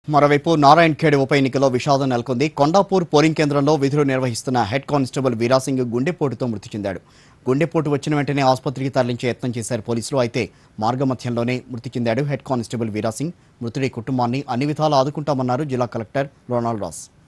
మరోవైపు నారాయణ్ ఖేడ్ ఉప ఎన్నికలో విషాదం నెలకొంది. కొండాపూర్ పోలింగ్ కేంద్రంలో విధులు నిర్వహిస్తున్న హెడ్ కానిస్టేబుల్ వీరాసింగ్ గుండెపోటుతో మృతి చెందాడు. గుండెపోటు వచ్చిన వెంటనే ఆసుపత్రికి తరలించే యత్నం చేశారు పోలీసులు. అయితే మార్గమధ్యంలోనే మృతి చెందాడు హెడ్ కానిస్టేబుల్ వీరాసింగ్. మృతుడి కుటుంబాన్ని అన్ని విధాలా ఆదుకుంటామన్నారు జిల్లా కలెక్టర్ రొనాల్డ్ రాస్.